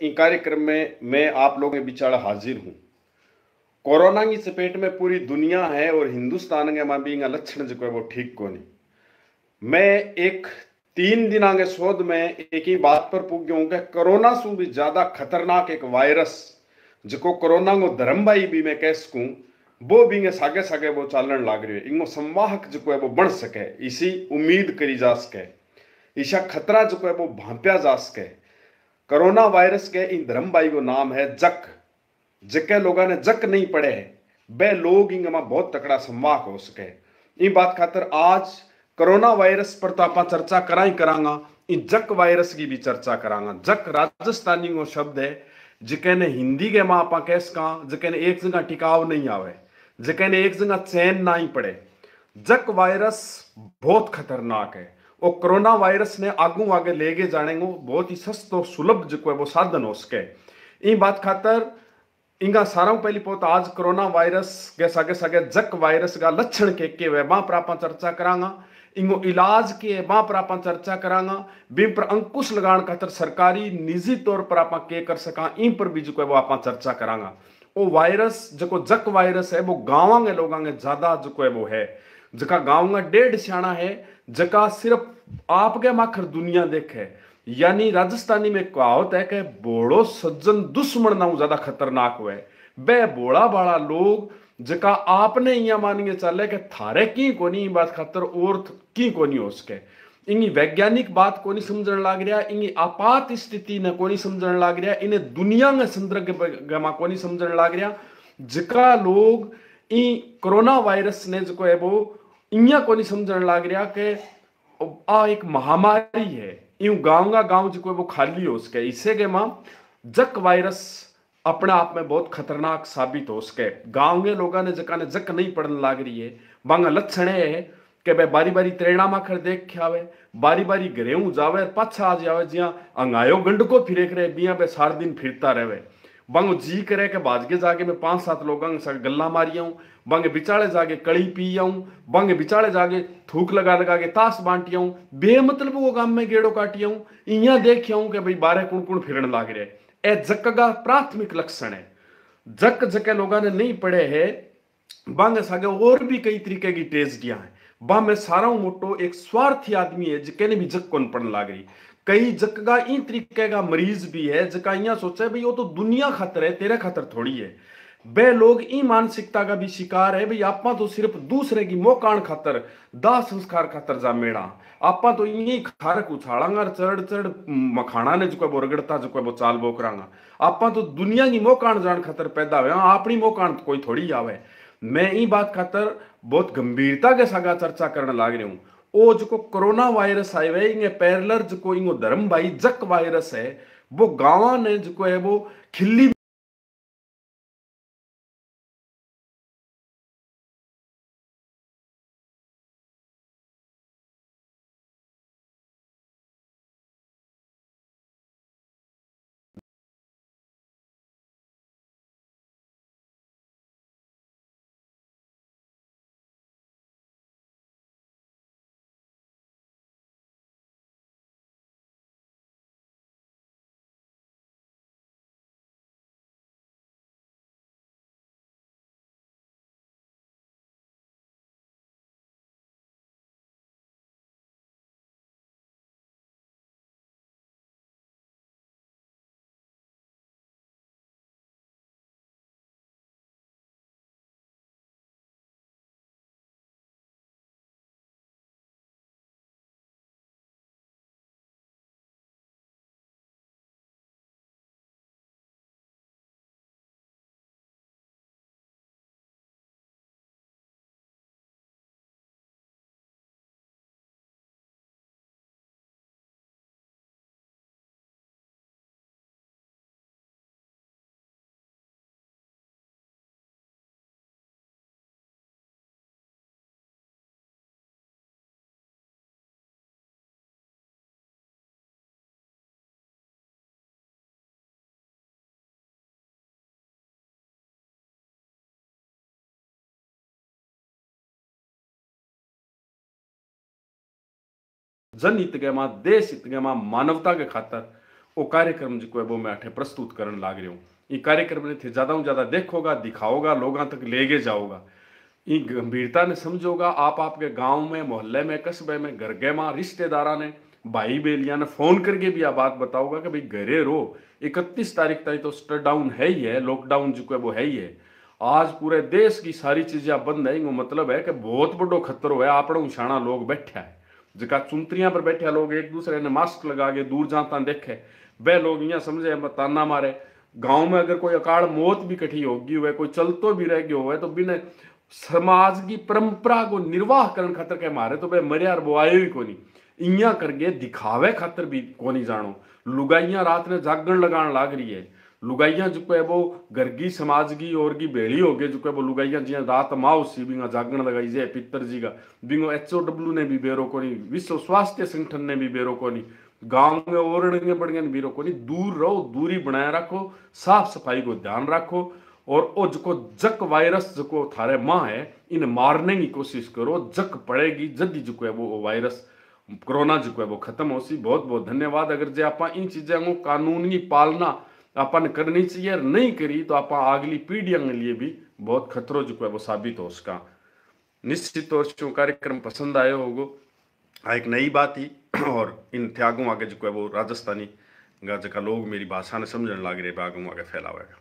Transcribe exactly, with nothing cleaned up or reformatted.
इ कार्यक्रम में मैं आप लोगों के बिचार हाजिर हूँ। कोरोना की चपेट में पूरी दुनिया है और हिंदुस्तान के मां भी इंगा लक्षण जो है वो ठीक को नहीं। मैं एक तीन दिन आगे शोध में एक ही बात पर पूछ गया हूं कि कोरोना से भी ज्यादा खतरनाक एक वायरस जो कोरोना को धर्म भाई भी मैं कह सकूं वो भी सागे सागे वो चालन लाग रही है। इनको संवाहक जो है वो बन सके इसी उम्मीद करी जा सके, ईशा खतरा जो है वो भांप्या जा सके। कोरोना वायरस के इन धर्म भाई को नाम है जक। जिके लोगों ने जक नहीं पढ़े वे लोग इंगमा बहुत तकड़ा संवाहक हो सके। इन बात खातर आज कोरोना वायरस पर तो आप चर्चा करा ही करांगा, इन जक वायरस की भी चर्चा करांगा। जक राजस्थानी को शब्द है जिके ने हिंदी के मां आप कह सका जिके ने एक जगह टिकाव नहीं आवे, जिके ने एक जगह चैन ना ही पड़े। जक वायरस बहुत खतरनाक है और कोरोना वायरस ने आगू आगे लेके जाने को बहुत ही सस्तो सुलभ जो है वो साधन हो सके। इन बात खातर इंगा सारा पहली पोत आज कोरोना वायरस के सागे सागे जक वायरस का लक्षण के के वे मां पर आप चर्चा करांगा, इंगो इलाज के मां पर आप चर्चा करांगा, बिम पर अंकुश लगान खातर सरकारी निजी तौर पर आप के कर सका इन पर भी जो है वो आप चर्चा करांगा। वो वायरस जो जक वायरस है वो गांव के लोगों के ज्यादा जो है वो है, जका गांव का डेढ़ सियाणा है, जका सिर्फ आपके माखर दुनिया देखे। यानी राजस्थानी में कहावत है कि बोड़ो सज्जन दुश्मन ना ज्यादा खतरनाक हुए। बे बोड़ा बाड़ा लोग जका आपने इया मानिए चले कि थारे की कोनी बात खातर और की कोनी हो सके। इंगी वैज्ञानिक बात कोनी समझण लाग रहा, इंगी आपात स्थिति ने कोनी समझण लाग रहा, इन्हें दुनिया में संदर्भ में कोनी समझण लाग रहा। जका लोग इ कोरोना वायरस ने जो है वो इया कोनी समझण लाग रहा कि आ एक महामारी है, यूं गांव का गांव जो वो खाली हो सके। इससे के मां जक वायरस अपने आप में बहुत खतरनाक साबित हो सके। गांव के लोगों ने जका ने जक नहीं पड़ने लाग रही है बांगा लक्षण है कि भाई बारी बारी त्रेणा माखर देख के आवे, बारी बारी घरेऊ जावे पाछा आ जावे, जिया अंगायो गंड को फिरे करे बिया पे सार दिन फिरता रहे। बांगो जी करे के बाजगे जाके मैं पांच सात लोगों के गल्ला मारी आऊं, बांगे बिचाले जाके कड़ी पी आऊं, बांगे बिचाले जाके थूक लगा लगा के ताश बांटी आऊं, बेमतलब वो गांव में गेड़ो काटी आऊं, इया देख आऊं कि भाई बारह कुण कुण फिरन लाग रहे। ए जक का प्राथमिक लक्षण है। जक जके लोगों ने नहीं पढ़े है बांगे सागे और भी कई तरीके की टेस्टियां हैं। बा में सारा मोटो एक स्वार्थी आदमी है जिके ने भी जक कौन पड़न लाग रही। कई जक का इन तरीके का मरीज भी है जका इं सोचा भाई वो तो दुनिया खातर है तेरे खातर थोड़ी है। वे लोग ई मानसिकता का भी शिकार है भाई आपा तो सिर्फ दूसरे की मोकाण खातर दाह संस्कार खातर जामेड़ा, आपा तो यही खारक उछाड़ांगा चढ़ चढ़ मखाना ने जो रगड़ता जो वो चाल बोकरांगा। आपा तो दुनिया की मोकाण जान खातर पैदा हुए, अपनी मोकाण तो कोई थोड़ी आवे। मैं ई बात खातर बहुत गंभीरता के सागा चर्चा करने लाग रही हूं। ओ जो कोरोना वायरस आए हुए इंगे पैरलर जो इंगो धर्म भाई जक वायरस है वो गांवा ने जो है वो खिल्ली जनहित के मां देश हित के मां मानवता के खातर वो कार्यक्रम जो है वो मैं अठे प्रस्तुत करने लाग रहा हूँ। ये कार्यक्रम ने थे ज़्यादा से ज़्यादा देखोगा, दिखाओगा, लोगों तक लेके जाओगा, ये गंभीरता ने समझोगा। आप आपके गांव में, मोहल्ले में, कस्बे में, घर के माँ, रिश्तेदारा ने, भाई बेलिया ने फोन करके भी आप बात बताओगा कि भाई घरे रो, इकतीस तारीख तक तो स्टट डाउन है ही है, लॉकडाउन जो है वो है ही है। आज पूरे देश की सारी चीजें बंद है, वो मतलब है कि बहुत बड़ो खतरो है। आप उछाणा लोग बैठा है, जका चुंतरिया पर बैठे लोग एक दूसरे ने मास्क लगा के दूर जाता देखे, वह लोग यहाँ समझे ताना मारे। गांव में अगर कोई अकाल मौत भी कठी होगी हुए, कोई चलतो भी रह गयो हुए, तो बिना समाज की परंपरा को निर्वाह करने खातर के मारे तो वह मरिया वो आए ही कोनी, इया करके दिखावे खातर भी कोनी जानो। लुगाइया रात ने जागरण लगान लाग रही है। लुगाइया जो है वो गर्गी समाज की और की भेड़ी हो गए, जो है वो लुगाइया जी रात माओ सी बिंगा जागरण लगाई जाए पितर जी का, बिंगो एच ओ डब्ल्यू ने भी बेरो कोनी, विश्व स्वास्थ्य संगठन ने भी बेरो कोनी, गांव में ओरड़े बड़े बीरो कोनी। दूर रहो, दूरी बनाए रखो, साफ सफाई को ध्यान रखो, और ओ जो जक वायरस जो थारे माँ है इन मारने की कोशिश करो। जक पड़ेगी जल्दी जो है वो वायरस कोरोना जो है वो खत्म हो सी। बहुत बहुत धन्यवाद। अगर जे आप इन चीजों को कानून की पालना अपन करनी चाहिए, नहीं करी तो आप अगली पीढ़ियों के लिए भी बहुत खतरो जो है वो साबित हो सका। निश्चित तौर से कार्यक्रम पसंद आयो होगो, एक नई बात ही, और इन त्यागों आगे जो है वो राजस्थानी जका लोग मेरी भाषा ने समझने लग रहे आगे आगे फैलावेगा।